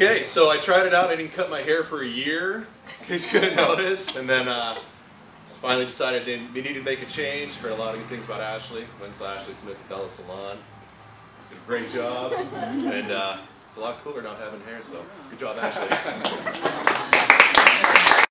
Okay, so I tried it out. I didn't cut my hair for a year, in case you couldn't notice. And then finally decided we needed to make a change. Heard a lot of good things about Ashlee. Went to Ashlee Smith at Salon. Did a great job. And it's a lot cooler not having hair, so good job, Ashlee.